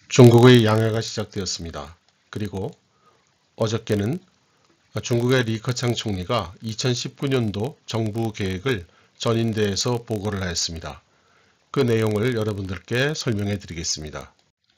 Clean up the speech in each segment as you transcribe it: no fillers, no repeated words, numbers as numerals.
중국의 양해가 시작되었습니다. 그리고 어저께는 중국의 리커창 총리가 2019년도 정부 계획을 전인대에서 보고를 하였습니다. 그 내용을 여러분들께 설명해 드리겠습니다.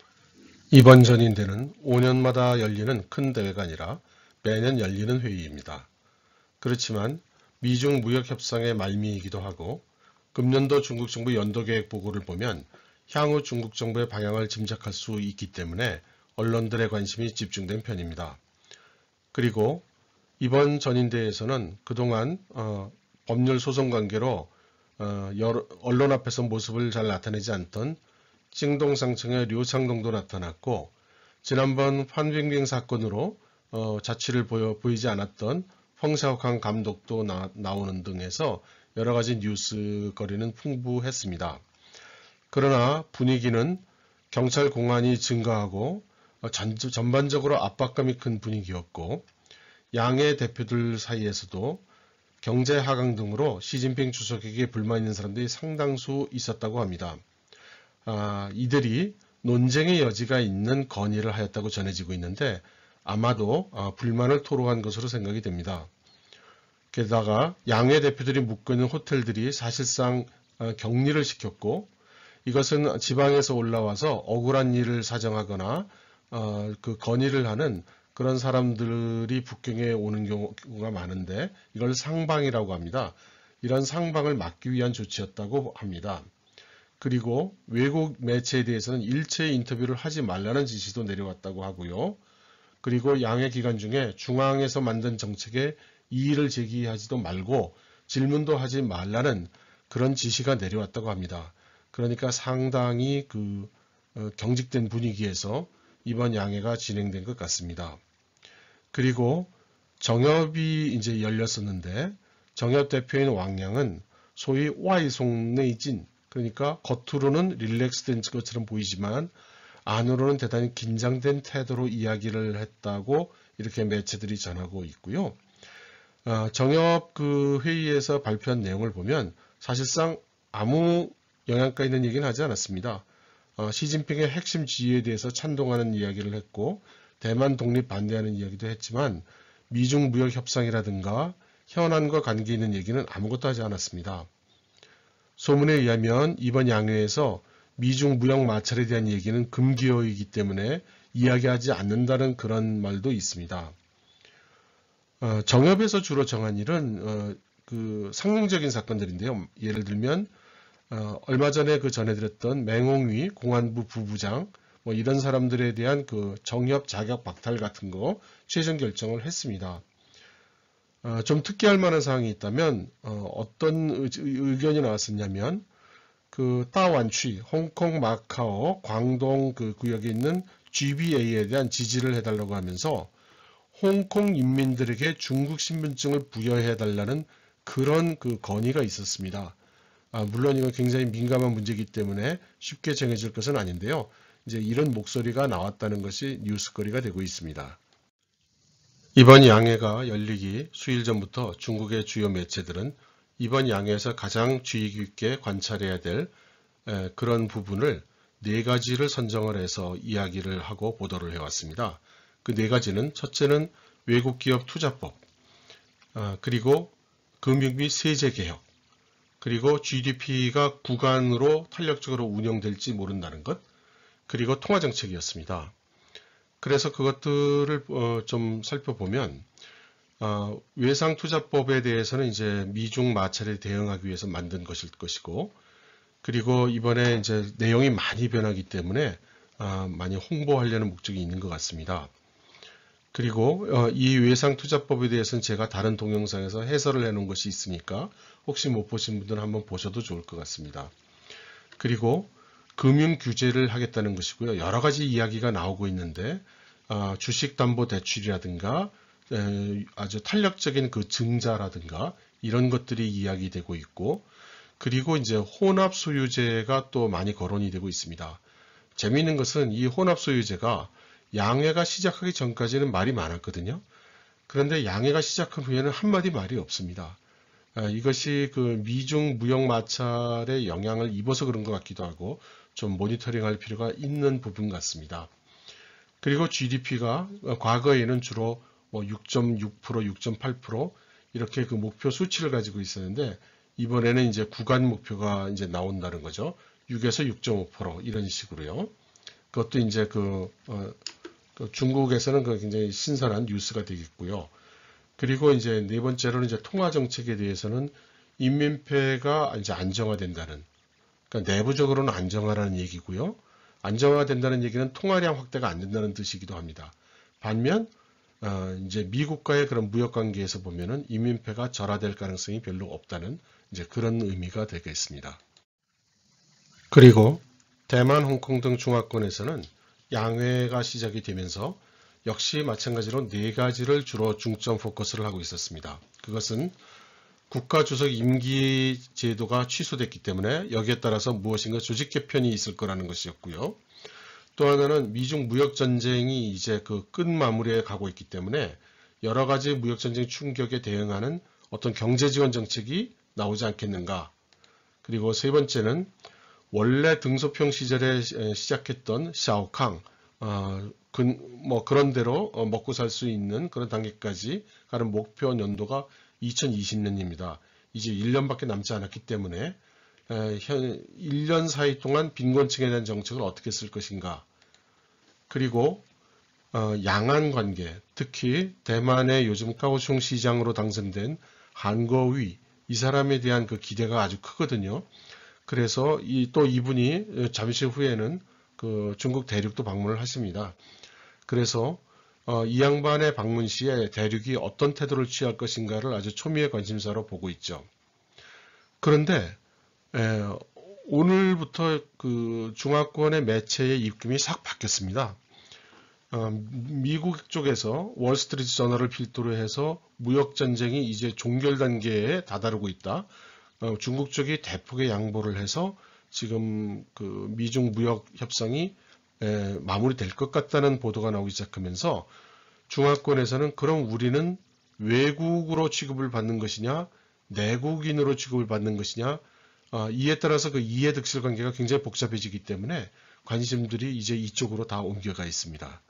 이번 전인대는 5년마다 열리는 큰 대회가 아니라 매년 열리는 회의입니다. 그렇지만 미중 무역협상의 말미이기도 하고 금년도 중국 정부 연도계획 보고를 보면 향후 중국 정부의 방향을 짐작할 수 있기 때문에 언론들의 관심이 집중된 편입니다. 그리고 이번 전인대에서는 그동안 법률 소송 관계로 언론 앞에서 모습을 잘 나타내지 않던 찡동상청의 류창동도 나타났고, 지난번 판빙빙 사건으로 자취를 보이지 않았던 펑샤오캉 감독도 나오는 등 해서 여러가지 뉴스거리는 풍부했습니다. 그러나 분위기는 경찰 공안이 증가하고 전반적으로 압박감이 큰 분위기였고, 양의 대표들 사이에서도 경제 하강 등으로 시진핑 주석에게 불만 있는 사람들이 상당수 있었다고 합니다. 이들이 논쟁의 여지가 있는 건의를 하였다고 전해지고 있는데 아마도 불만을 토로한 것으로 생각이 됩니다. 게다가 양의 대표들이 묵고 있는 호텔들이 사실상 격리를 시켰고, 이것은 지방에서 올라와서 억울한 일을 사정하거나 그 건의를 하는 그런 사람들이 북경에 오는 경우가 많은데 이걸 상방이라고 합니다. 이런 상방을 막기 위한 조치였다고 합니다. 그리고 외국 매체에 대해서는 일체 인터뷰를 하지 말라는 지시도 내려왔다고 하고요. 그리고 양해 기간 중에 중앙에서 만든 정책에 이의를 제기하지도 말고 질문도 하지 말라는 그런 지시가 내려왔다고 합니다. 그러니까 상당히 경직된 분위기에서 이번 양해가 진행된 것 같습니다. 그리고 정협이 이제 열렸었는데 정협 대표인 왕양은 소위 와이송내진, 그러니까 겉으로는 릴렉스된 것처럼 보이지만 안으로는 대단히 긴장된 태도로 이야기를 했다고 이렇게 매체들이 전하고 있고요. 정협 회의에서 발표한 내용을 보면 사실상 아무 영향가 있는 얘기는 하지 않았습니다. 시진핑의 핵심 지위에 대해서 찬동하는 이야기를 했고 대만 독립 반대하는 이야기도 했지만 미중 무역 협상이라든가 현안과 관계 있는 얘기는 아무것도 하지 않았습니다. 소문에 의하면 이번 양회에서 미중 무역 마찰에 대한 얘기는 금기어이기 때문에 이야기하지 않는다는 그런 말도 있습니다. 정협에서 주로 정한 일은 상징적인 사건들인데요. 예를 들면 얼마 전에 전해드렸던 맹홍위 공안부 부부장 이런 사람들에 대한 정협 자격 박탈 같은 거 최종 결정을 했습니다. 좀 특이할 만한 사항이 있다면 어떤 의견이 나왔었냐면 따완취, 홍콩, 마카오, 광동 구역에 있는 GBA에 대한 지지를 해달라고 하면서 홍콩 인민들에게 중국 신분증을 부여해달라는 그런 건의가 있었습니다. 물론 이건 굉장히 민감한 문제이기 때문에 쉽게 정해질 것은 아닌데요. 이제 이런 목소리가 나왔다는 것이 뉴스거리가 되고 있습니다. 이번 양회가 열리기 수일 전부터 중국의 주요 매체들은 이번 양회에서 가장 주의 깊게 관찰해야 될 그런 부분을 네 가지를 선정을 해서 이야기를 하고 보도를 해왔습니다. 그 네 가지는 첫째는 외국기업 투자법, 그리고 금융비 세제개혁, 그리고 GDP가 구간으로 탄력적으로 운영될지 모른다는 것, 그리고 통화정책이었습니다. 그래서 그것들을 좀 살펴보면 외상투자법에 대해서는 이제 미중 마찰에 대응하기 위해서 만든 것일 것이고, 그리고 이번에 이제 내용이 많이 변하기 때문에 많이 홍보하려는 목적이 있는 것 같습니다. 그리고 이 외상투자법에 대해서는 제가 다른 동영상에서 해설을 해놓은 것이 있으니까 혹시 못 보신 분들은 한번 보셔도 좋을 것 같습니다. 그리고 금융 규제를 하겠다는 것이고요. 여러 가지 이야기가 나오고 있는데 주식담보대출이라든가 아주 탄력적인 증자라든가 이런 것들이 이야기되고 있고, 그리고 이제 혼합소유제가 또 많이 거론이 되고 있습니다. 재미있는 것은 이 혼합소유제가 양회가 시작하기 전까지는 말이 많았거든요. 그런데 양회가 시작한 후에는 한마디 말이 없습니다. 이것이 미중 무역 마찰에 영향을 입어서 그런 것 같기도 하고 좀 모니터링할 필요가 있는 부분 같습니다. 그리고 GDP가 과거에는 주로 6.6%, 6.8% 이렇게 그 목표 수치를 가지고 있었는데 이번에는 이제 구간 목표가 이제 나온다는 거죠. 6에서 6.5% 이런 식으로요. 그것도 이제 그 중국에서는 굉장히 신선한 뉴스가 되겠고요. 그리고 이제 네 번째로는 이제 통화 정책에 대해서는 인민폐가 이제 안정화된다는, 그러니까 내부적으로는 안정화라는 얘기고요. 안정화된다는 얘기는 통화량 확대가 안 된다는 뜻이기도 합니다. 반면 이제 미국과의 그런 무역 관계에서 보면은 인민폐가 절하될 가능성이 별로 없다는 이제 그런 의미가 되겠습니다. 그리고 대만, 홍콩 등 중화권에서는 양회가 시작이 되면서 역시 마찬가지로 네 가지를 주로 중점 포커스를 하고 있었습니다. 그것은 국가 주석 임기 제도가 취소됐기 때문에 여기에 따라서 무엇인가 조직 개편이 있을 거라는 것이었고요. 또 하나는 미중 무역 전쟁이 이제 그 끝 마무리에 가고 있기 때문에 여러 가지 무역 전쟁 충격에 대응하는 어떤 경제 지원 정책이 나오지 않겠는가. 그리고 세 번째는 원래 등소평 시절에 시작했던 샤오캉, 그런 대로 먹고 살 수 있는 그런 단계까지 가는 목표 연도가 2020년입니다. 이제 1년밖에 남지 않았기 때문에 1년 사이 동안 빈곤층에 대한 정책을 어떻게 쓸 것인가. 그리고 양안 관계, 특히 대만의 요즘 카오슝 시장으로 당선된 한거위, 이 사람에 대한 그 기대가 아주 크거든요. 그래서 또 이분이 잠시 후에는 그 중국 대륙도 방문을 하십니다. 그래서 이 양반의 방문 시에 대륙이 어떤 태도를 취할 것인가를 아주 초미의 관심사로 보고 있죠. 그런데 오늘부터 그 중화권의 매체의 입김이 싹 바뀌었습니다. 미국 쪽에서 월스트리트 저널을 필두로 해서 무역 전쟁이 이제 종결 단계에 다다르고 있다. 중국 쪽이 대폭의 양보를 해서 지금 그 미중 무역 협상이 마무리될 것 같다는 보도가 나오기 시작하면서 중화권에서는 그럼 우리는 외국으로 취급을 받는 것이냐, 내국인으로 취급을 받는 것이냐, 이에 따라서 그 이해득실 관계가 굉장히 복잡해지기 때문에 관심들이 이제 이쪽으로 다 옮겨가 있습니다.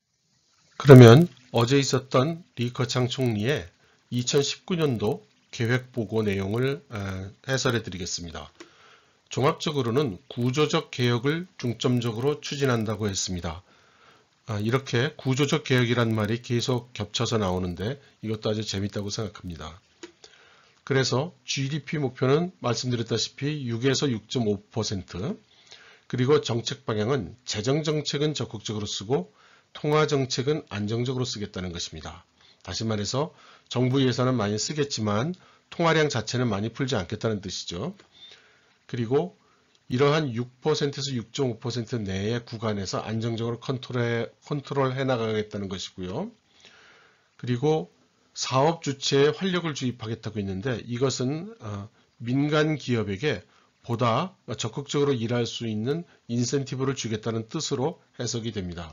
그러면 어제 있었던 리커창 총리의 2019년도 계획보고 내용을 해설해 드리겠습니다. 종합적으로는 구조적 개혁을 중점적으로 추진한다고 했습니다. 이렇게 구조적 개혁이란 말이 계속 겹쳐서 나오는데 이것도 아주 재밌다고 생각합니다. 그래서 GDP 목표는 말씀드렸다시피 6에서 6.5%, 그리고 정책 방향은 재정정책은 적극적으로 쓰고 통화정책은 안정적으로 쓰겠다는 것입니다. 다시 말해서 정부 예산은 많이 쓰겠지만 통화량 자체는 많이 풀지 않겠다는 뜻이죠. 그리고 이러한 6%에서 6.5% 내의 구간에서 안정적으로 컨트롤해 나가겠다는 것이고요. 그리고 사업 주체에 활력을 주입하겠다고 했는데 이것은 민간 기업에게 보다 적극적으로 일할 수 있는 인센티브를 주겠다는 뜻으로 해석이 됩니다.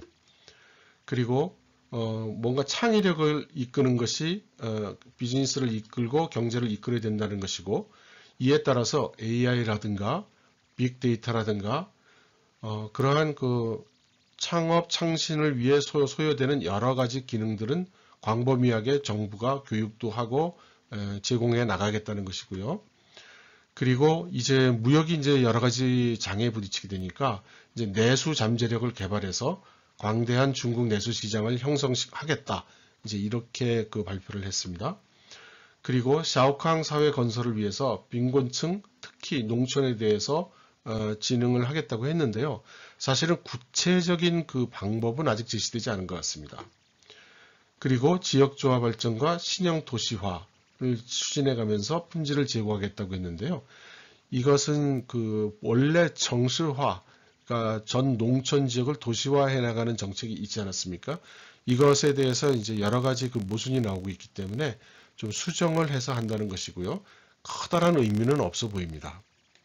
그리고 뭔가 창의력을 이끄는 것이 비즈니스를 이끌고 경제를 이끌어야 된다는 것이고, 이에 따라서 AI라든가 빅데이터라든가 그러한 그 창업 창신을 위해 소요되는 여러 가지 기능들은 광범위하게 정부가 교육도 하고 제공해 나가겠다는 것이고요. 그리고 이제 무역이 이제 여러 가지 장애에 부딪히게 되니까 이제 내수 잠재력을 개발해서 광대한 중국 내수 시장을 형성하겠다. 이제 이렇게 그 발표를 했습니다. 그리고 샤오캉 사회 건설을 위해서 빈곤층, 특히 농촌에 대해서 진흥을 하겠다고 했는데요. 사실은 구체적인 그 방법은 아직 제시되지 않은 것 같습니다. 그리고 지역조화 발전과 신형 도시화를 추진해가면서 품질을 제고하겠다고 했는데요. 이것은 그 원래 정실화, 그러니까 전 농촌 지역을 도시화해 나가는 정책이 있지 않았습니까? 이것에 대해서 이제 여러 가지 그 모순이 나오고 있기 때문에 좀 수정을 해서 한다는 것이고요. 커다란 의미는 없어 보입니다.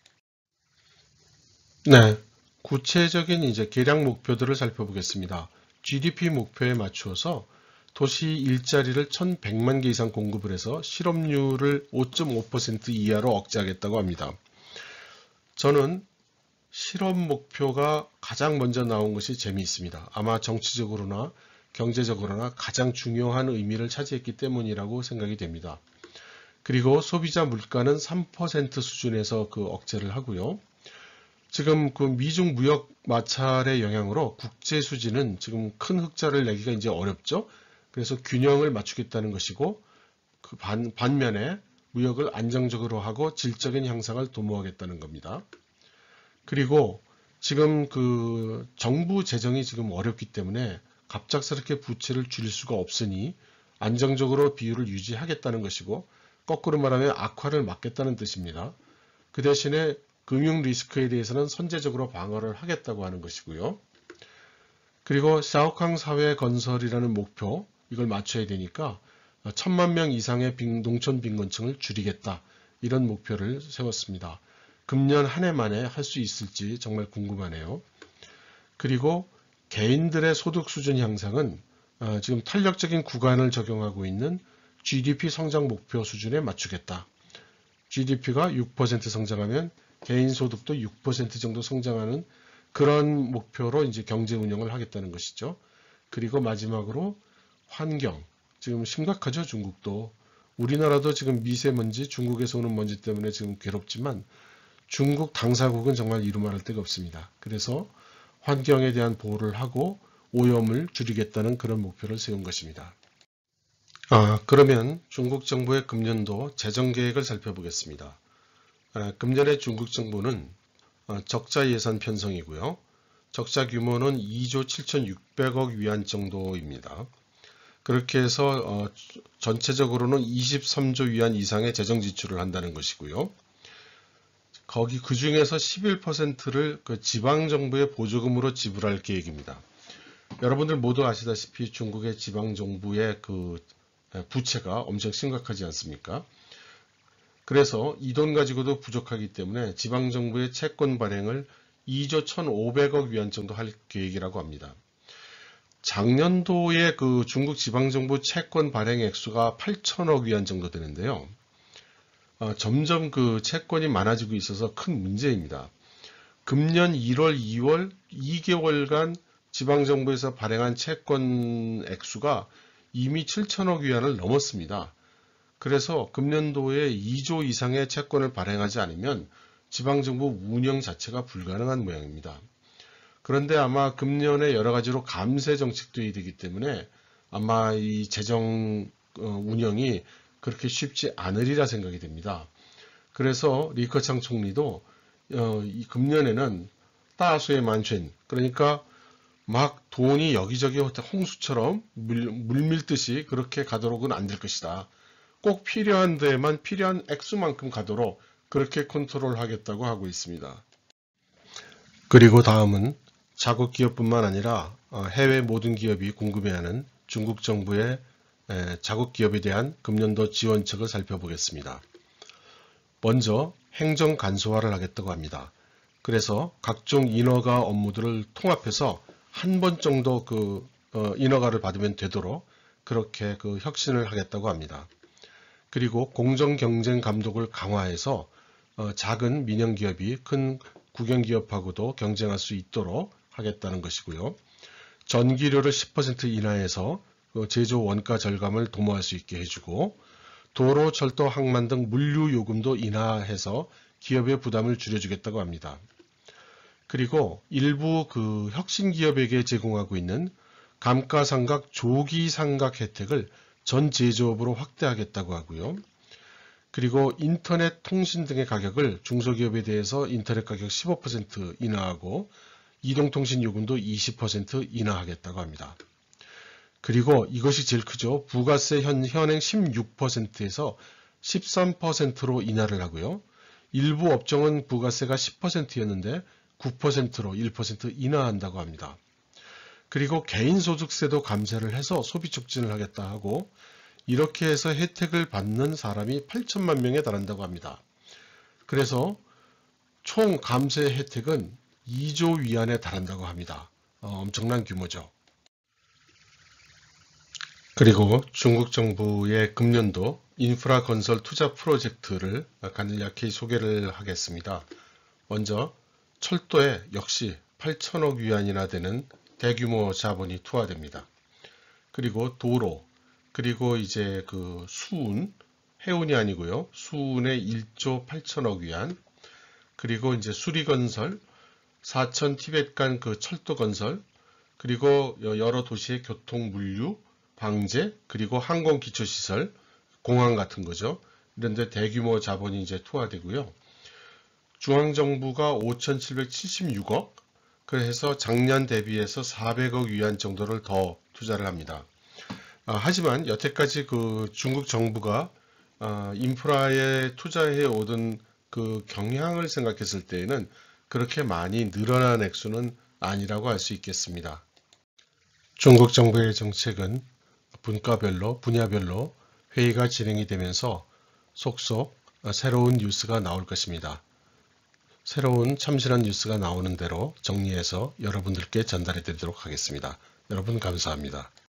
네, 구체적인 이제 계량 목표들을 살펴보겠습니다. GDP 목표에 맞추어서 도시 일자리를 1,100만 개 이상 공급을 해서 실업률을 5.5% 이하로 억제하겠다고 합니다. 저는 실험 목표가 가장 먼저 나온 것이 재미있습니다. 아마 정치적으로나 경제적으로나 가장 중요한 의미를 차지했기 때문이라고 생각이 됩니다. 그리고 소비자 물가는 3% 수준에서 그 억제를 하고요. 지금 그 미중 무역 마찰의 영향으로 국제 수지는 지금 큰 흑자를 내기가 이제 어렵죠. 그래서 균형을 맞추겠다는 것이고, 그 반면에 무역을 안정적으로 하고 질적인 향상을 도모하겠다는 겁니다. 그리고 지금 그 정부 재정이 지금 어렵기 때문에 갑작스럽게 부채를 줄일 수가 없으니 안정적으로 비율을 유지하겠다는 것이고, 거꾸로 말하면 악화를 막겠다는 뜻입니다. 그 대신에 금융 리스크에 대해서는 선제적으로 방어를 하겠다고 하는 것이고요. 그리고 샤오캉 사회 건설이라는 목표, 이걸 맞춰야 되니까 1000만 명 이상의 농촌 빈곤층을 줄이겠다, 이런 목표를 세웠습니다. 금년 한 해 만에 할 수 있을지 정말 궁금하네요. 그리고 개인들의 소득 수준 향상은 지금 탄력적인 구간을 적용하고 있는 GDP 성장 목표 수준에 맞추겠다. GDP가 6% 성장하면 개인 소득도 6% 정도 성장하는 그런 목표로 이제 경제 운영을 하겠다는 것이죠. 그리고 마지막으로 환경. 지금 심각하죠, 중국도. 우리나라도 지금 미세먼지, 중국에서 오는 먼지 때문에 지금 괴롭지만 중국 당사국은 정말 이루말할 데가 없습니다. 그래서 환경에 대한 보호를 하고 오염을 줄이겠다는 그런 목표를 세운 것입니다. 그러면 중국 정부의 금년도 재정 계획을 살펴보겠습니다. 금년에 중국 정부는 적자 예산 편성이고요. 적자 규모는 2조 7,600억 위안 정도입니다. 그렇게 해서 전체적으로는 23조 위안 이상의 재정 지출을 한다는 것이고요. 그 중에서 11%를 그 지방정부의 보조금으로 지불할 계획입니다. 여러분들 모두 아시다시피 중국의 지방정부의 그 부채가 엄청 심각하지 않습니까? 그래서 이 돈 가지고도 부족하기 때문에 지방정부의 채권 발행을 2조 1,500억 위안 정도 할 계획이라고 합니다. 작년도에 그 중국 지방정부 채권 발행 액수가 8천억 위안 정도 되는데요. 점점 그 채권이 많아지고 있어서 큰 문제입니다. 금년 1월, 2월 2개월간 지방정부에서 발행한 채권 액수가 이미 7천억 위안을 넘었습니다. 그래서 금년도에 2조 이상의 채권을 발행하지 않으면 지방정부 운영 자체가 불가능한 모양입니다. 그런데 아마 금년에 여러 가지로 감세 정책도 되기 때문에 아마 이 재정 운영이 그렇게 쉽지 않으리라 생각이 됩니다. 그래서 리커창 총리도 이 금년에는 따수의 만춘, 그러니까 막 돈이 여기저기 홍수처럼 물밀듯이 그렇게 가도록은 안 될 것이다. 꼭 필요한 데에만 필요한 액수만큼 가도록 그렇게 컨트롤하겠다고 하고 있습니다. 그리고 다음은 자국 기업뿐만 아니라 해외 모든 기업이 궁금해하는 중국 정부의 자국 기업에 대한 금년도 지원책을 살펴보겠습니다. 먼저 행정 간소화를 하겠다고 합니다. 그래서 각종 인허가 업무들을 통합해서 한 번 정도 그 인허가를 받으면 되도록 그렇게 그 혁신을 하겠다고 합니다. 그리고 공정경쟁 감독을 강화해서 작은 민영기업이 큰 국영기업하고도 경쟁할 수 있도록 하겠다는 것이고요. 전기료를 10% 인하해서 제조 원가 절감을 도모할 수 있게 해주고, 도로, 철도, 항만 등 물류 요금도 인하해서 기업의 부담을 줄여주겠다고 합니다. 그리고 일부 그 혁신 기업에게 제공하고 있는 감가상각, 조기상각 혜택을 전 제조업으로 확대하겠다고 하고요. 그리고 인터넷 통신 등의 가격을 중소기업에 대해서 인터넷 가격 15% 인하하고 이동통신 요금도 20% 인하하겠다고 합니다. 그리고 이것이 제일 크죠. 부가세 현행 16%에서 13%로 인하를 하고요. 일부 업종은 부가세가 10%였는데 9%로 1% 인하한다고 합니다. 그리고 개인소득세도 감세를 해서 소비 촉진을 하겠다 하고, 이렇게 해서 혜택을 받는 사람이 8천만 명에 달한다고 합니다. 그래서 총 감세 혜택은 2조 위안에 달한다고 합니다. 엄청난 규모죠. 그리고 중국 정부의 금년도 인프라 건설 투자 프로젝트를 간략히 소개를 하겠습니다. 먼저 철도에 역시 8천억 위안이나 되는 대규모 자본이 투하됩니다. 그리고 도로, 그리고 이제 그 수운, 해운이 아니고요. 수운에 1조 8천억 위안, 그리고 이제 수리건설, 4천 티벳 간 그 철도 건설, 그리고 여러 도시의 교통, 물류, 방제, 그리고 항공 기초시설, 공항 같은 거죠. 이런데 대규모 자본이 이제 투하되고요. 중앙정부가 5,776억, 그래서 작년 대비해서 400억 위안 정도를 더 투자를 합니다. 하지만 여태까지 그 중국 정부가 인프라에 투자해 오던 그 경향을 생각했을 때에는 그렇게 많이 늘어난 액수는 아니라고 할 수 있겠습니다. 중국 정부의 정책은 분야별로 회의가 진행이 되면서 속속 새로운 뉴스가 나올 것입니다. 새로운 참신한 뉴스가 나오는 대로 정리해서 여러분들께 전달해 드리도록 하겠습니다. 여러분 감사합니다.